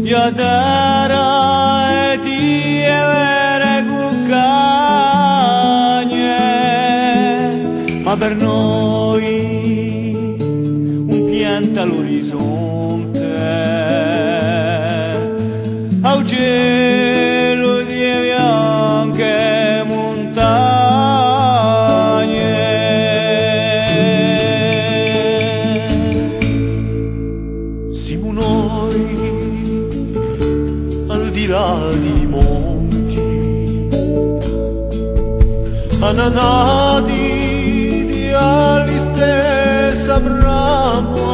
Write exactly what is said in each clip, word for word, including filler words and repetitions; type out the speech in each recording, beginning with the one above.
io terra e di avere cuccagne, ma per noi un pianto all'orizzonte, al cielo di bianche montagne. Siamo noi al di là di monti, annanati di ali stessa brama,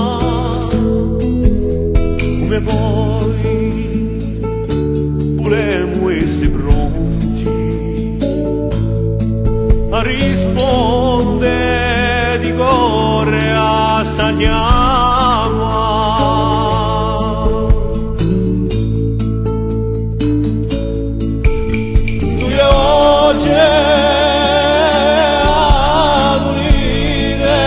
come voi volemo essere pronti a rispondere di corre a Sagnama. Tu e oggi ad unire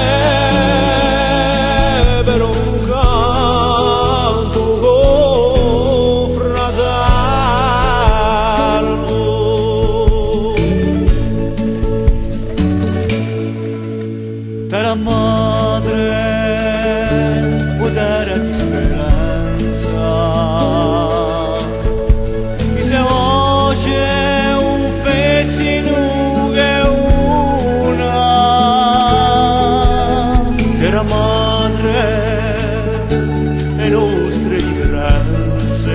per un canto con fratello. Terra madre, terra di speranza, mi se voce un fessino che una. Terra madre e nostre differenze,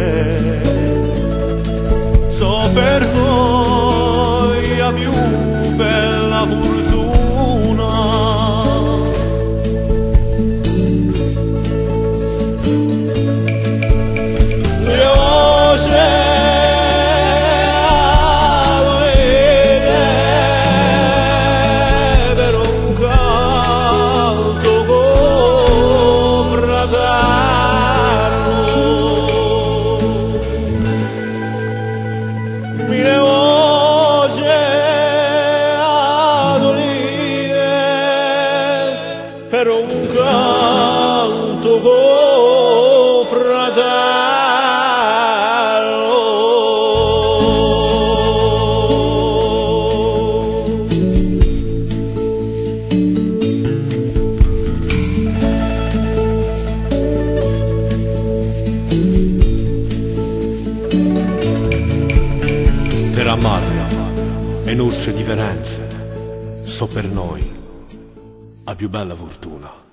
so per noi la più bella fortuna. Le voce per un canto con fratello, mille voce ad unire per un canto con fratello. Terra madre e nostre differenze, so per noi la più bella fortuna.